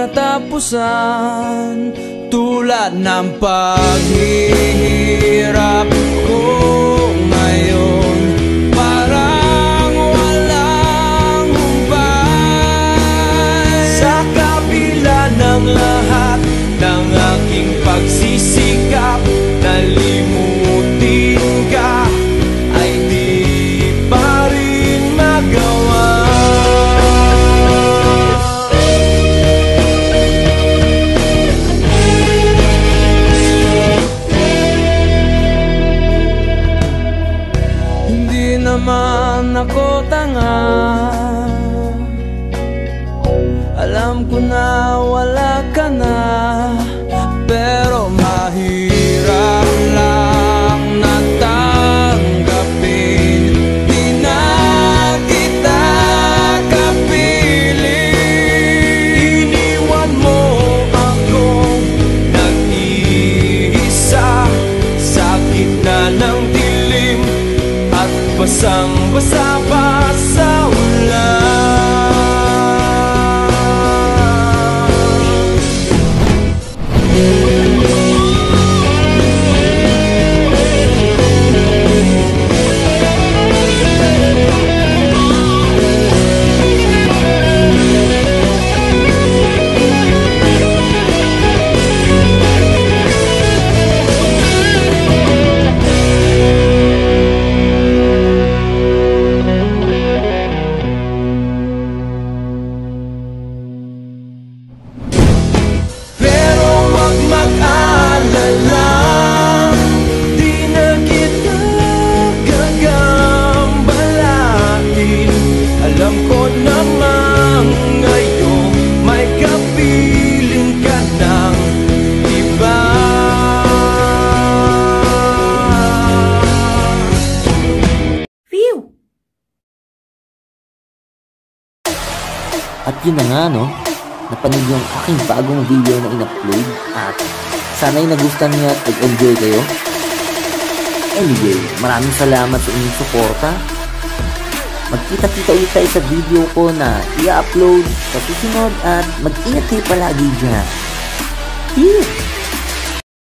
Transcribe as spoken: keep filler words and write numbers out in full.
katapusan, tulad ng paghihirap ko ngayon, parang walang humpay. Sa kabila ng lahat ng aking pagsisikap, nalimutin ka ay di pa rin magawa. Hindi naman ako tanga, alam ko na wala ka na, pero mahirap lang na tanggapin. Di na kita kapiling. Iniwan mo akong nag-iisa sa gitna ng dilim at basang-basa pa sa ulan. Alam ko namang ngayon may kapiling ka ng iba. Phew! At yun na nga, no? Napanood yung aking bagong video na in-upload at sana'y nagustuhan niya at nag-enjoy kayo. Anyway, maraming salamat sa inyong suporta. Magkita-kita ulit tayo sa video ko na i-upload sa susunod at mag-ingat kayo palagi dyan. Peace!